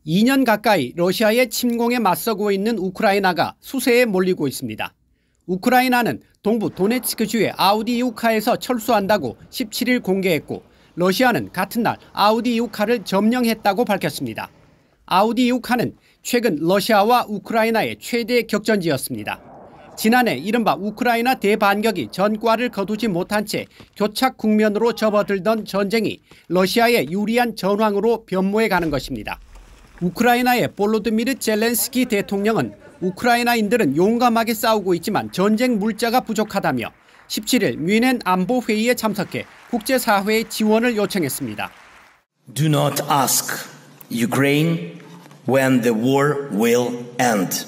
2년 가까이 러시아의 침공에 맞서고 있는 우크라이나가 수세에 몰리고 있습니다. 우크라이나는 동부 도네츠크주의 아우디이우카에서 철수한다고 17일 공개했고 러시아는 같은 날 아우디이우카를 점령했다고 밝혔습니다. 아우디이우카는 최근 러시아와 우크라이나의 최대 격전지였습니다. 지난해 이른바 우크라이나 대반격이 전과를 거두지 못한 채 교착 국면으로 접어들던 전쟁이 러시아의 유리한 전황으로 변모해가는 것입니다. 우크라이나의 볼로드미르 젤렌스키 대통령은 우크라이나인들은 용감하게 싸우고 있지만 전쟁 물자가 부족하다며 17일 뮌헨 안보회의에 참석해 국제사회의 지원을 요청했습니다. Do not ask Ukraine when the war will end.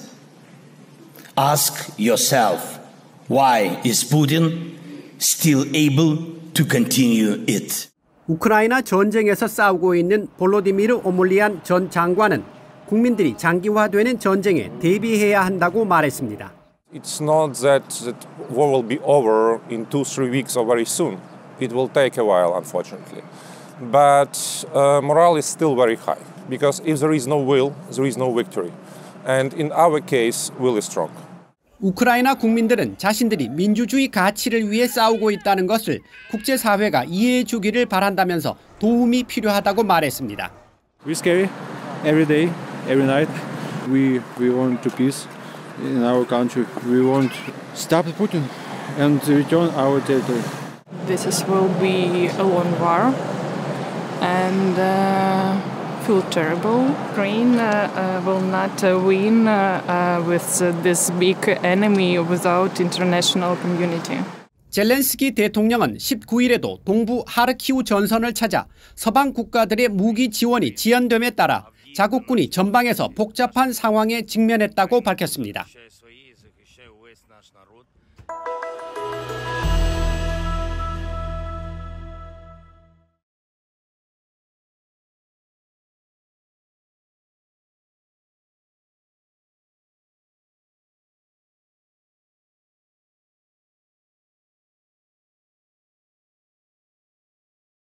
Ask yourself, why is Putin still able to continue it? 우크라이나 전쟁에서 싸우고 있는 볼로디미르 오몰리안 전 장관은 국민들이 장기화되는 전쟁에 대비해야 한다고 말했습니다. It's not that the war will be over in 2-3 weeks or very soon. It will take a while, unfortunately. But morale is still very high because if there is no will, there is no victory. And in our case, will is strong. 우크라이나 국민들은 자신들이 민주주의 가치를 위해 싸우고 있다는 것을 국제사회가 이해해 주기를 바란다면서 도움이 필요하다고 말했습니다. We're scary every day, every night. We want to peace in our country. We want to stop Putin and return our territory. This will be a long war and feel terrible. Ukraine will not win with this big enemy without international community. 젤렌스키 대통령은 19일에도 동부 하르키우 전선을 찾아 서방 국가들의 무기 지원이 지연됨에 따라 자국군이 전방에서 복잡한 상황에 직면했다고 밝혔습니다.